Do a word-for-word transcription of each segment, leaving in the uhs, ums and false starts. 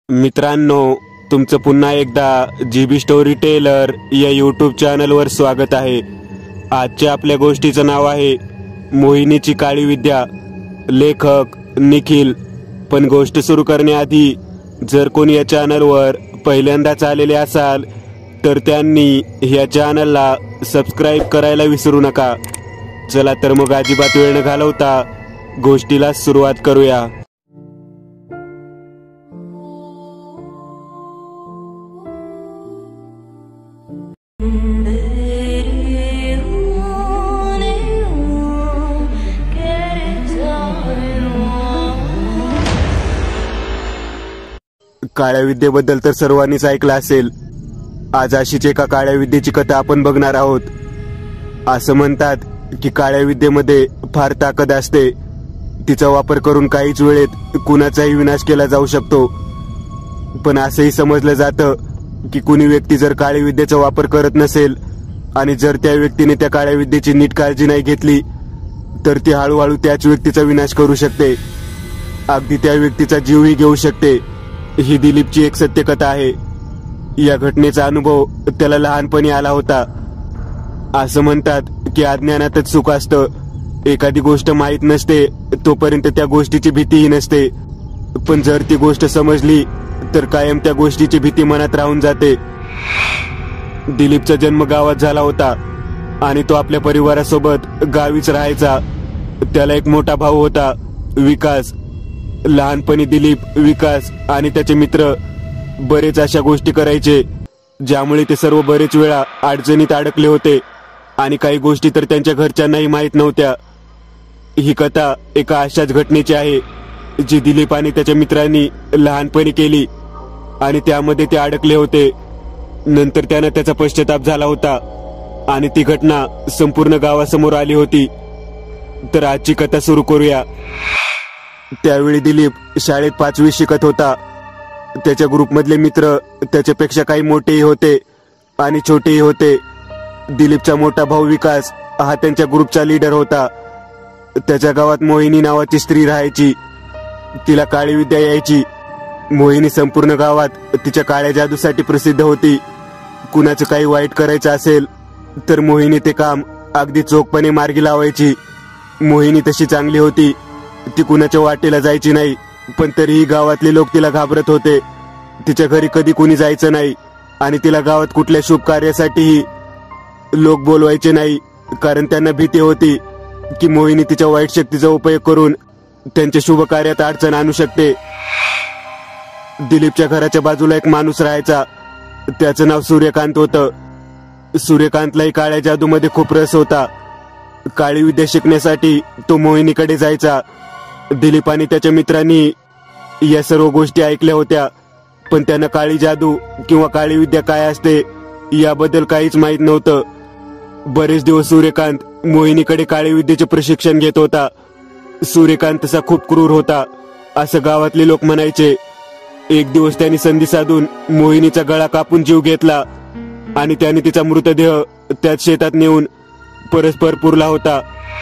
मित्रांनो, तुमचं पुन्हा एकदा जीबी स्टोरी टेलर या यूट्यूब चॅनलवर स्वागत आहे। आजच्या आपल्या गोष्टीचं नाव आहे मोहिनीची काळी विद्या। लेखक निखिल। पण गोष्ट सुरू करण्याआधी जर कोणी या चॅनलवर पहिल्यांदाच आलेले असाल तर त्यांनी या चॅनलला सबस्क्राइब करायला विसरू नका। चला तर मग अजिबात वेळ न घालवता गोष्टीला सुरुवात करूया। काळ्या विद्येबद्दल तर सर्वांनीच ऐकलं असेल। आज अशीच एका काळ्या विद्येची कथा आपण बघणार आहोत। असं म्हणतात की काळ्या विद्येमध्ये फार ताकद असते, तिचा वापर करून काहीच वेळेत कुणाचाही विनाश केला जाऊ शकतो। पण असंही समजलं जातं की कुणी व्यक्ती जर काळ्या विद्येचा वापर करत नसेल आणि जर त्या व्यक्तीने त्या काळ्या विद्येची नीट काळजी नाही घेतली तर ती हळूहळू त्याच व्यक्तीचा विनाश करू शकते, अगदी त्या व्यक्तीचा जीवही घेऊ शकते। ही दिलीपची एक सत्य कथा आहे। या घटनेचा अनुभव त्याला लहानपणी आला होता। असं म्हणतात की अज्ञानातच सुख असतं। एखादी गोष्ट माहीत नसते तोपर्यंत त्या गोष्टीची भीतीही नसते, पण जर ती गोष्ट समजली तर कायम त्या गोष्टीची भीती मनात राहून जाते। दिलीपचा जन्म गावात झाला होता आणि तो आपल्या परिवारासोबत गावीच राहायचा। त्याला एक मोठा भाऊ होता, विकास। लहानपणी दिलीप, विकास आणि त्याचे मित्र बरेच अशा गोष्टी करायचे ज्यामुळे ते सर्व बरेच वेळा अडचणीत अडकले होते आणि काही गोष्टी तर त्यांच्या घरच्यांनाही माहीत नव्हत्या। ही कथा एका अशाच घटनेची आहे जी दिलीप आणि त्याच्या मित्रांनी लहानपणी केली आणि त्यामध्ये ते अडकले होते। नंतर त्यानं त्याचा पश्चाताप झाला होता आणि ती घटना संपूर्ण गावासमोर आली होती। तर आजची कथा सुरू करूया। त्यावेळी दिलीप शाळेत पाचवी शिकत होता। त्याच्या ग्रुपमधले मित्र त्याच्यापेक्षा काही मोठेही होते आणि छोटेही होते। दिलीपचा मोठा भाऊ विकास हा त्यांच्या ग्रुपचा लीडर होता। त्याच्या गावात मोहिनी नावाची स्त्री राहायची, तिला काळी विद्या यायची। मोहिनी संपूर्ण गावात तिच्या काळ्या जादूसाठी प्रसिद्ध होती। कुणाचं काही वाईट करायचं असेल तर मोहिनी ते काम अगदी चोखपणे मार्गी लावायची। मोहिनी तशी चांगली होती, ती कुणाच्या वाटेला जायची नाही, पण तरीही गावातले लोक तिला घाबरत होते। तिच्या घरी कधी कुणी जायचं नाही आणि तिला गावात कुठल्या शुभ कार्यासाठीही लोक बोलवायचे नाही, कारण त्यांना भीती होती की मोहिनी तिच्या वाईट शक्तीचा उपयोग करून त्यांच्या शुभ कार्यात अडचण आणू शकते। दिलीपच्या घराच्या बाजूला एक माणूस राहायचा, त्याचं नाव सूर्यकांत होतं। सूर्यकांतलाही काळ्या जादूमध्ये खूप रस होता। काळी विद्या शिकण्यासाठी तो मोहिनीकडे जायचा। दिलीप आणि त्याच्या मित्रांनी या सर्व गोष्टी ऐकल्या होत्या, पण त्यांना काळी जादू किंवा काळी विद्या काय असते याबद्दल काहीच माहीत नव्हतं। बरेच दिवस सूर्यकांत मोहिनीकडे काळी विद्येचे प्रशिक्षण घेत होता। सूर्यकांत तसा खूप क्रूर होता असं गावातले लोक म्हणायचे। एक दिवस त्यांनी संधी साधून मोहिनीचा गळा कापून जीव घेतला आणि त्याने तिचा मृतदेह त्याच शेतात नेऊन परस्पर पुरला होता।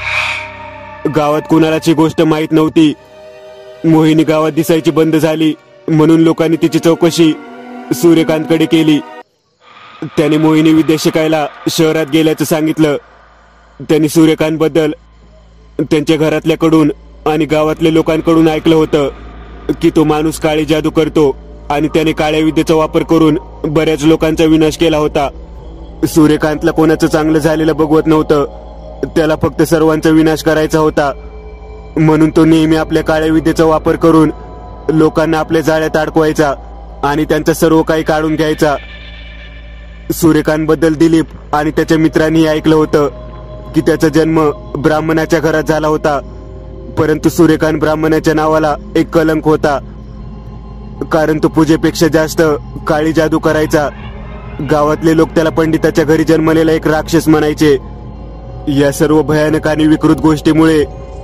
गावात कुणालाच ही गोष्ट माहीत नव्हती। मोहिनी गावात दिसायची बंद झाली म्हणून लोकांनी तिची चौकशी सूर्यकांतकडे केली। त्याने मोहिनी विद्या शिकायला शहरात गेल्याचं सांगितलं। त्यांनी सूर्यकांत बद्दल त्यांच्या घरातल्याकडून आणि गावातल्या लोकांकडून ऐकलं होतं की तो माणूस काळी जादू करतो आणि त्याने काळ्या विद्येचा वापर करून बऱ्याच लोकांचा विनाश केला होता। सूर्यकांतला कोणाचं चांगलं झालेलं बघवत नव्हतं, त्याला फक्त सर्वांचा विनाश करायचा होता। म्हणून तो नेहमी आपल्या काळ्या विद्येचा वापर करून लोकांना आपल्या जाळ्यात अडकवायचा आणि त्यांचं सर्व काही काढून घ्यायचा। सूर्यकांत बद्दल दिलीप आणि त्याच्या मित्रांनी ऐकलं होतं की त्याचा जन्म ब्राह्मणाच्या घरात झाला होता, परंतु सूर्यकांत ब्राह्मणाच्या नावाला एक कलंक होता, कारण तो पूजेपेक्षा जास्त काळी जादू करायचा। गावातले लोक त्याला पंडिताच्या घरी जन्मलेला एक राक्षस म्हणायचे। या सर्व भयानक आणि विकृत गोष्टीमुळे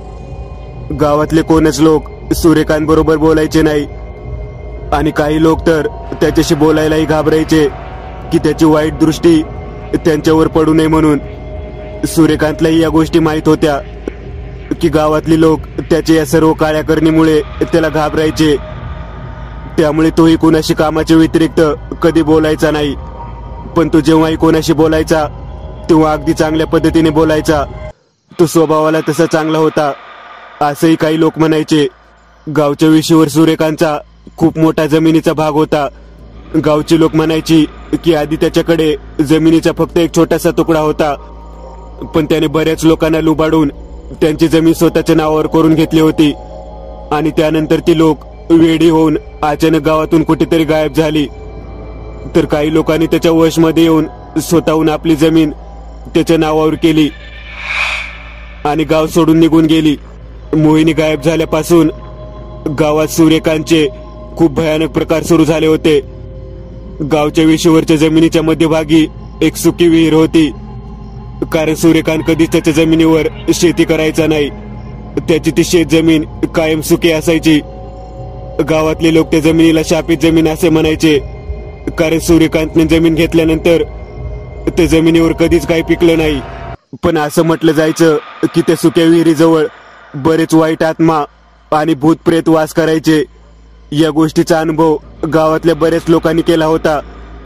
गावातले कोणच लोक सूर्यकांत बरोबर बोलायचे नाही आणि काही लोक तर त्याच्याशी बोलायलाही घाबरायचे की त्याची वाईट दृष्टी त्यांच्यावर पडू नये म्हणून। सूर्यकांतलाही या गोष्टी माहीत होत्या की गावातली लोक त्याच्या या सर्व काळ्या करणीमुळे त्याला घाबरायचे। त्यामुळे तोही कोणाशी कामाच्या व्यतिरिक्त कधी बोलायचा नाही. पण तो जेव्हाही कोणाशी बोलायचा तेव्हा अगदी चांगल्या पद्धतीने बोलायचा. तो स्वभावाला तसा चांगला होता असंही काही लोक म्हणायचे. गावच्या वेशीवर सूर्यकांतचा खूप मोठा जमिनीचा भाग होता. गावची लोक म्हणायची की आधी त्याच्याकडे जमिनीचा फक्त एक छोटासा तुकडा होता, पण त्याने बऱ्याच लोकांना लुबाडून त्यांची जमीन स्वतःच्या नावावर करून घेतली होती. आणि त्यानंतर ती लोक वेडी होऊन अचानक गावातून कुठेतरी गायब झाली. तर काही लोकांनी त्याच्या वशमध्ये येऊन स्वतःहून आपली जमीन त्याच्या नावावर केली आणि गाव सोडून निघून गेली. मोहिनी गायब झाल्यापासून गावात सूर्यकांतचे खूप भयानक प्रकार सुरू झाले होते. गावच्या वेशीवरच्या जमिनीच्या मध्यभागी एक सुकी विहीर होती, कारण सूर्यकांत कधीच त्याच्या जमिनीवर शेती करायचा नाही. त्याची ती शेत जमीन कायम सुकी असायची. गावातले लोक त्या जमिनीला शापित जमीन असे म्हणायचे, कारण सूर्यकांतने जमीन घेतल्यानंतर त्या जमिनीवर कधीच काही पिकलं नाही. पण असं म्हटलं जायचं की त्या सुक्या विहिरीजवळ बरेच वाईट आत्मा आणि भूत प्रेत वास करायचे. या गोष्टीचा अनुभव गावातल्या बऱ्याच लोकांनी केला होता.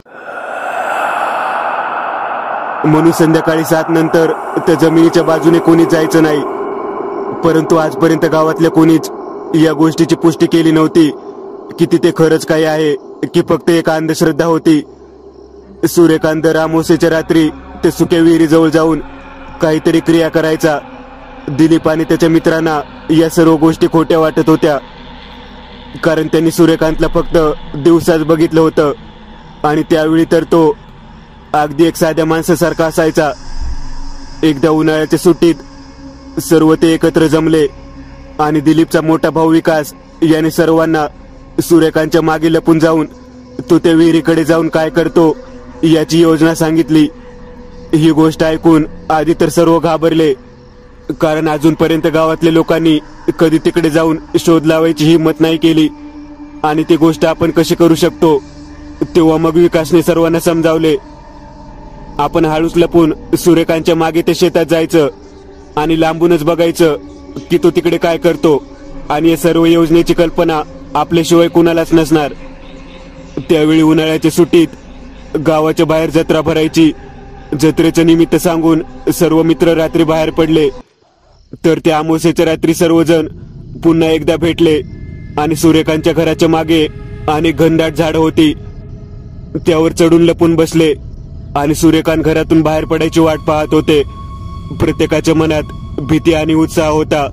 म्हणून संध्याकाळी सात नंतर त्या जमिनीच्या बाजूने कोणीच जायचं नाही. परंतु आजपर्यंत गावातल्या कोणीच या गोष्टीची पुष्टी केली नव्हती की तिथे खरंच काही आहे की फक्त एक अंधश्रद्धा होती. सूर्यकांत दर अमावास्येच्या रात्री ते सुक्या विहिरीजवळ जाऊन काहीतरी क्रिया करायचा. दिलीप आणि त्याच्या मित्रांना या सर्व गोष्टी खोट्या वाटत होत्या, कारण त्यांनी सूर्यकांतला फक्त दिवसाच बघितलं होतं आणि त्यावेळी तर तो अगदी एक साध्या माणसासारखा असायचा. एकदा उन्हाळ्याच्या सुट्टीत सर्व ते एकत्र जमले आणि दिलीपचा मोठा भाऊ विकास याने सर्वांना सूर्यकांतच्या मागे लपून जाऊन तो त्या विहिरीकडे जाऊन काय करतो याची योजना सांगितली. ही गोष्ट ऐकून आधी तर सर्व घाबरले, कारण अजूनपर्यंत गावातल्या लोकांनी कधी तिकडे जाऊन शोध लावायची हिंमत नाही केली आणि ती गोष्ट आपण कशी करू शकतो. तेव्हा मग विकासने सर्वांना समजावले, आपण हळूच लपून सूर्यकांतच्या मागे ते शेतात जायचं आणि लांबूनच बघायचं की तो तिकडे काय करतो, आणि या सर्व योजनेची कल्पना आपल्याशिवाय कुणालाच नसणार. त्यावेळी उन्हाळ्याच्या सुट्टीत गावाच्या बाहेर जत्रा भरायची. जत्रेचं निमित्त सांगून सर्व मित्र रात्री बाहेर पडले. तर त्या अमावास्येच्या रात्री सर्वजण पुन्हा एकदा भेटले आणि सूर्यकांतच्या घराच्या मागे अनेक घनदाट झाडं होती. त्यावर चढून लपून बसले आणि सूर्यकांत घरातून बाहेर पडायची वाट पाहत होते. प्रत्येकाच्या मनात भीती आणि उत्साह होता,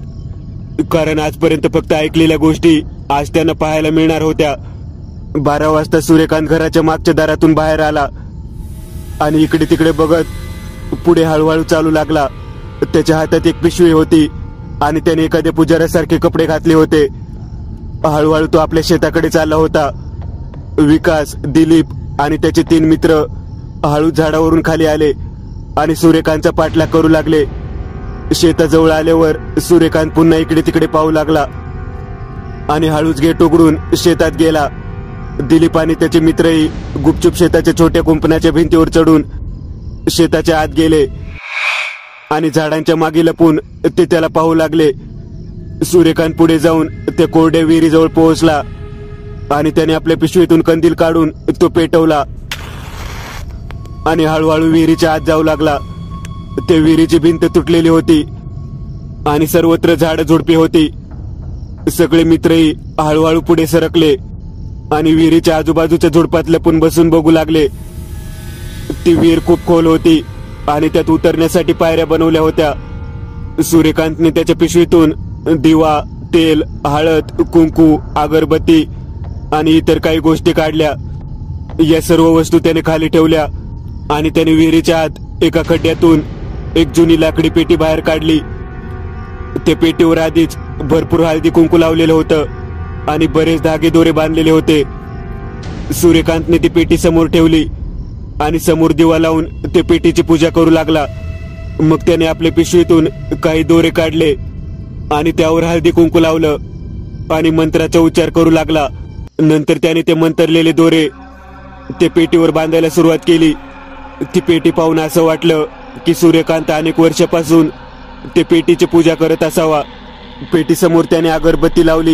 कारण आजपर्यंत फक्त ऐकलेल्या गोष्टी आज त्यांना पाहायला मिळणार होत्या. बारा वाजता सूर्यकांत घराच्या मागच्या दारातून बाहेर आला आणि इकडे तिकडे बघत पुढे हळूहळू चालू लागला. त्याच्या हातात एक पिशवी होती आणि त्याने एखाद्या पुजाऱ्यासारखे कपडे घातले होते. हळूहळू तो आपल्या शेताकडे चालला होता. विकास, दिलीप आणि त्याचे तीन मित्र हळू झाडावरून खाली आले आणि सूर्यकांतचा पाठलाग करू लागले. शेताजवळ आल्यावर सूर्यकांत पुन्हा इकडे तिकडे पाहू लागला आणि हळूच गेट उघडून शेतात गेला. दिलीप आणि त्याचे मित्रही गुपचूप शेताच्या छोट्या कुंपणाच्या भिंतीवर चढून शेताच्या आत गेले आणि झाडांच्या मागे लपून ते त्याला पाहू लागले. सूर्यकांत पुढे जाऊन त्या कोरड्या विहिरीजवळ पोहोचला आणि त्याने आपल्या पिशवीतून कंदील काढून तो पेटवला आणि हळूहळू विहिरीच्या आत जाऊ लागला. त्या विहिरीची भिंत तुटलेली होती आणि सर्वत्र झाड झुडपे होती. सगळे मित्रही हळूहळू पुढे सरकले आणि विहिरीच्या आजूबाजूच्या झुडपात लपून बसून बघू लागले. ती विहीर खूप खोल होती आणि त्यात उतरण्यासाठी पायऱ्या बनवल्या होत्या. सूर्यकांतने त्याच्या पिशवीतून दिवा, तेल, हळद, कुंकू, अगरबत्ती आणि इतर काही गोष्टी काढल्या. या सर्व वस्तू त्याने खाली ठेवल्या आणि त्याने विहिरीच्या आत एका खड्ड्यातून एक जुनी लाकडी पेटी बाहेर काढली. त्या पेटीवर आधीच भरपूर हळदी कुंकू लावलेलं होतं आणि बरेच धागे दोरे बांधलेले होते. सूर्यकांतने ती पेटी समोर ठेवली आणि समोर दिवा लावून ते पेटीची पूजा करू लागला. मग त्याने आपल्या पिशवीतून काही दोरे काढले आणि त्यावर हळदी कुंकू लावलं आणि मंत्राचा उच्चार करू लागला. नंतर त्याने ते मंत्रलेले दोरे ते पेटीवर बांधायला सुरुवात केली. ती पेटी पाहून असं वाटलं की सूर्यकांत अनेक वर्षापासून ते पेटीची पूजा करत असावा. पेटी समोर त्याने अगरबत्ती लावली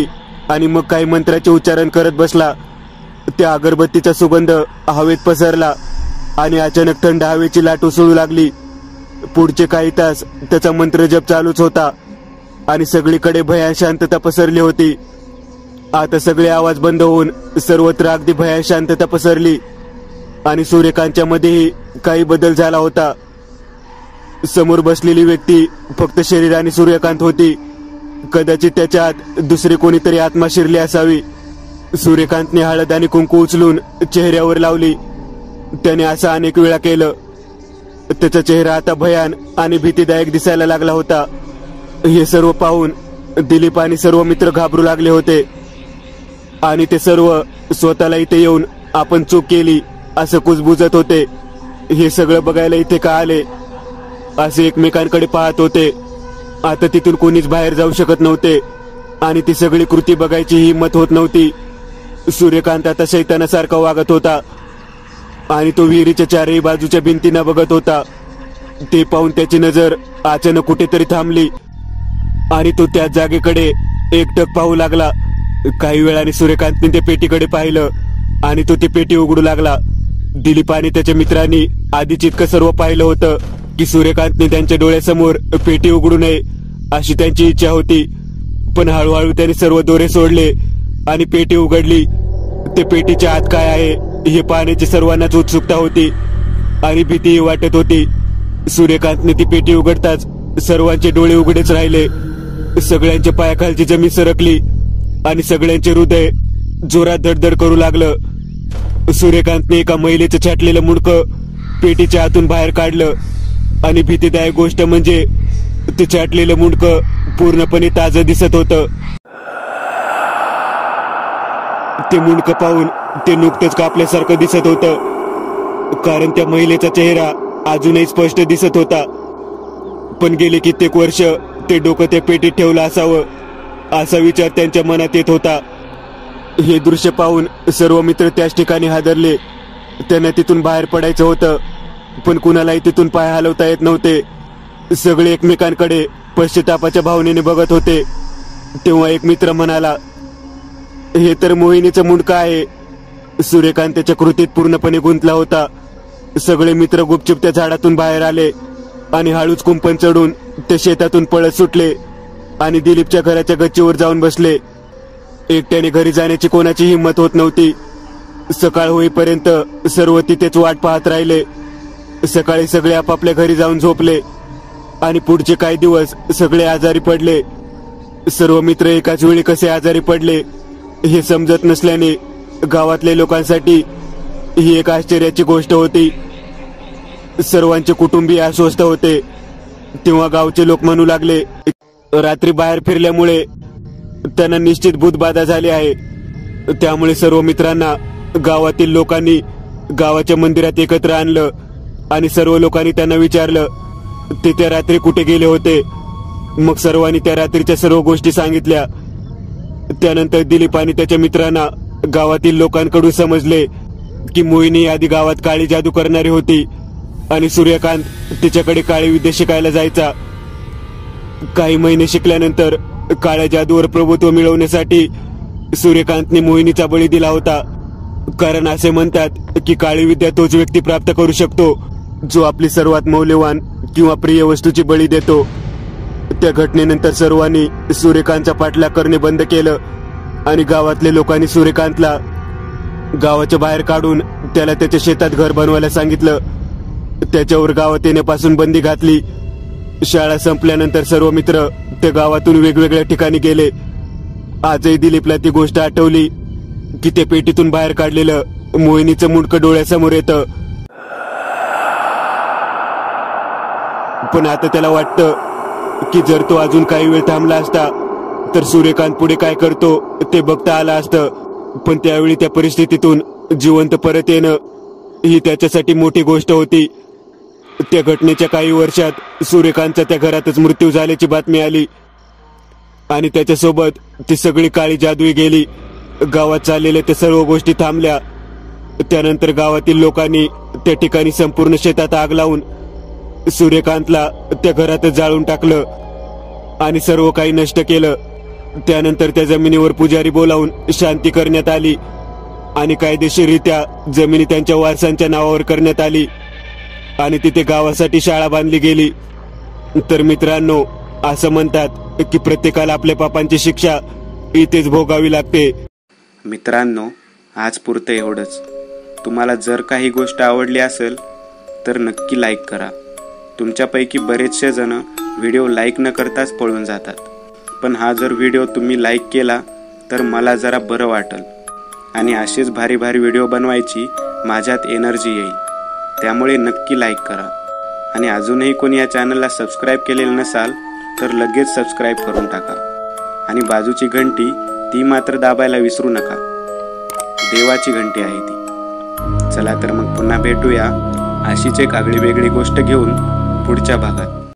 आणि मग काही मंत्राचे उच्चारण करत बसला। त्या अगरबत्तीचा सुगंध हवेत पसरला आणि अचानक थंड हवेची लाट उसळू लागली। पुढचे काही तास त्याचा मंत्र जप चालूच होता आणि सगळीकडे भयान शांतता पसरली होती। आता सगळे आवाज बंद होऊन सर्वत्र अगदी भयान शांतता पसरली आणि सूर्यकांतच्या मध्येही काही बदल झाला होता। समोर बसलेली व्यक्ती फक्त शरीराने सूर्यकांत होती। कदाचित त्याच्या आत दुसरी कोणीतरी आत्मा शिरली असावी। सूर्यकांतने हळद आणि कुंकू उचलून चेहऱ्यावर लावली। त्याने असं अनेक वेळा केलं। त्याचा चेहरा आता भयान आणि भीतीदायक दिसायला लागला होता। हे सर्व पाहून दिलीप आणि सर्व मित्र घाबरू लागले होते आणि ते सर्व स्वतःला इथे येऊन आपण चूक केली असं कुजबुजत होते। हे सगळं बघायला इथे का आले असे एकमेकांकडे पाहत होते। आता तिथून कोणीच बाहेर जाऊ शकत नव्हते आणि ती सगळी कृती बघायची हिंमत होत नव्हती। सूर्यकांत आता शैतानासारखा वागत होता आणि तो विहिरीच्या चारही बाजूच्या भिंतींना बघत होता। ते पाहून त्याची नजर अचानक कुठेतरी थांबली आणि तो त्या जागेकडे एकटक पाहू लागला। काही वेळाने सूर्यकांतने त्या पेटीकडे पाहिलं आणि तो ती पेटी उघडू लागला। दिलीप आणि त्याच्या मित्रांनी आधीच इतकं सर्व पाहिलं होतं की सूर्यकांतने त्यांच्या डोळ्यासमोर पेटी उघडू नये अशी त्यांची इच्छा होती। पण हळूहळू त्याने सर्व दोरे सोडले आणि पेटी उघडली। ते पेटीच्या आत काय आहे हे पाहण्याची सर्वांनाच उत्सुकता होती आणि भीतीही वाटत होती। सूर्यकांतने ती पेटी उघडताच सर्वांचे डोळे उघडेच राहिले। सगळ्यांच्या पायाखालची जमीन सरकली आणि सगळ्यांचे हृदय जोरात धडधड करू लागलं। सूर्यकांतने एका महिलेचं छाटलेलं मुंडकं पेटीच्या आतून बाहेर काढलं आणि भीतीदायक गोष्ट म्हणजे ते छाटलेलं मुंडकं पूर्णपणे ताजं दिसत होतं। ते मुंडकं पाहून ते नुकतंच कापल्यासारखं दिसत होतं, कारण त्या महिलेचा चेहरा अजूनही स्पष्ट दिसत होता। पण गेले कित्येक वर्ष ते डोकं त्या पेटीत ठेवलं असावं असा विचार त्यांच्या मनात येत होता। हे दृश्य पाहून सर्व मित्र त्याच ठिकाणी हादरले। त्यांना तिथून बाहेर पडायचं होतं, पण कुणालाही तिथून पाय हलवता येत नव्हते। सगळे एकमेकांकडे पश्चातापाच्या भावनेने बघत होते। तेव्हा एक मित्र म्हणाला, हे तर मोहिनीचं मुंडकं आहे। सूर्यकांत त्याच्या कृतीत पूर्णपणे गुंतला होता। सगळे मित्र गुपचूप त्या झाडातून बाहेर आले आणि हळूच कुंपण चढून ते शेतातून पळत सुटले आणि दिलीपच्या घराच्या गच्चीवर जाऊन बसले। एकट्याने घरी जाण्याची कोणाची हिंमत होत नव्हती। सकाळ होईपर्यंत सर्व तिथेच वाट पाहत राहिले। सकाळी सगळे आपापल्या घरी जाऊन झोपले आणि पुढचे काही दिवस सगळे आजारी पडले। सर्व मित्र एकाच वेळी कसे आजारी पडले हे समजत नसल्याने गावातल्या लोकांसाठी ही एक आश्चर्याची गोष्ट होती। सर्वांचे कुटुंबीय अस्वस्थ होते। तेव्हा गावचे लोक म्हणू लागले, रात्री बाहेर फिरल्यामुळे त्यांना निश्चित भूतबाधा झाली आहे। त्यामुळे सर्व मित्रांना गावातील लोकांनी गावाच्या मंदिरात एकत्र आणलं आणि सर्व लोकांनी त्यांना विचारलं ते त्या रात्री कुठे गेले होते। मग सर्वांनी त्या रात्रीच्या सर्व गोष्टी सांगितल्या। त्यानंतर दिलीप आणि त्याच्या मित्रांना गावातील लोकांकडून समजले की मोहिनी आधी गावात काळी जादू करणारी होती आणि सूर्यकांत तिच्याकडे काळी विद्या शिकायला जायचा। काही महिने शिकल्यानंतर काळ्या जादूवर प्रभुत्व मिळवण्यासाठी सूर्यकांतने मोहिनीचा बळी दिला होता, कारण असे म्हणतात की काळी विद्या तोच व्यक्ती प्राप्त करू शकतो जो आपली सर्वात मौल्यवान किंवा प्रिय वस्तूची बळी देतो। त्या घटनेनंतर सर्वांनी सूर्यकांतचा पाठलाग करणे बंद केलं आणि गावातल्या लोकांनी सूर्यकांतला गावाच्या बाहेर काढून त्याला त्याच्या शेतात घर बनवायला सांगितलं। त्याच्यावर गावात येण्यापासून बंदी घातली। शाळा संपल्यानंतर सर्व मित्र त्या गावातून वेगवेगळ्या ठिकाणी गेले। आजही दिलीपला ती गोष्ट आठवली की ते पेटीतून बाहेर काढलेलं मोहिनीचं मुंडकं डोळ्यासमोर येतं। पण आता त्याला वाटतं की जर तो अजून काही वेळ थांबला असता तर सूर्यकांत पुढे काय करतो ते बघता आलं असतं। पण त्यावेळी त्या परिस्थितीतून जिवंत परत येणं ही त्याच्यासाठी मोठी गोष्ट होती। त्या घटनेच्या काही वर्षात सूर्यकांतचा त्या घरातच मृत्यू झाल्याची बातमी आली आणि त्याच्यासोबत ती सगळी काळी जादूही गेली। गावात चाललेल्या त्या सर्व गोष्टी थांबल्या। त्यानंतर गावातील लोकांनी त्या ठिकाणी संपूर्ण शेतात आग लावून सूर्यकांतला त्या घरातच जाळून टाकलं आणि सर्व काही नष्ट केलं। त्यानंतर त्या जमिनीवर पुजारी बोलावून शांती करण्यात आली आणि कायदेशीररित्या जमिनी त्यांच्या वारसांच्या नावावर करण्यात आली आणि तिथे गावासाठी शाळा बांधली गेली. तर मित्रांनो, असं म्हणतात की प्रत्येकाला आपल्या पापांची शिक्षा इथेच भोगावी लागते. मित्रांनो, आज पुरतं एवढंच. तुम्हाला जर काही गोष्ट आवडली असेल तर नक्की लाईक करा. तुमच्यापैकी बरेचसे जण व्हिडिओ लाईक न करताच पळून जातात, पण हा जर व्हिडिओ तुम्ही लाईक केला तर मला जरा बरं वाटेल आणि असेच भारी भारी व्हिडिओ बनवायची माझ्यात एनर्जी येईल. त्यामुळे नक्की लाईक करा आणि अजूनही कोणी या चॅनलला सबस्क्राईब केलेलं नसाल तर लगेच सबस्क्राईब करून टाका आणि बाजूची घंटी ती मात्र दाबायला विसरू नका. देवाची घंटी आहे ती. चला तर मग पुन्हा भेटूया अशीच एक आगळी वेगळी गोष्ट घेऊन पुढच्या भागात.